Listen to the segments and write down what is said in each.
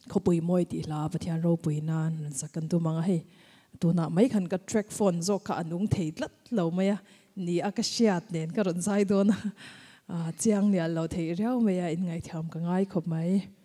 เขาปุยมวยตีลาปะเทียนเราปุยนานสักกันตัวมังให้ตัวน่ะไม่ขันกับ track phone โจกอันนุ่งเทียดลัดเราไม่อะนี่อากาศยานเนี่ยก็รอนใจตัวนะเจียงเนี่ยเราเทียดเราไม่อะอินไงทำกันง่ายขบไหม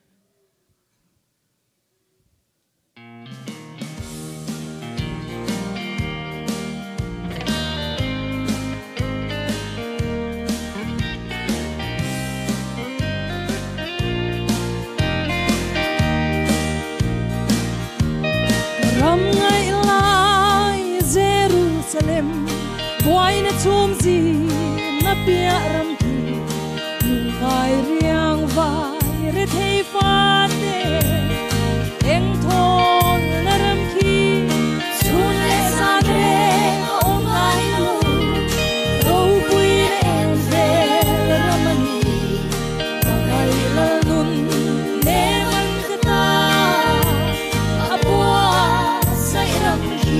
Boy na chumzi na pia ramki nung kai riang vai re thei fa te eng thon na ramki sun le sa de ong ai lu ro pui en ve ramani kai la nun ne man ta apua sai ramki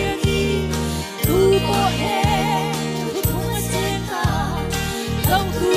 Don't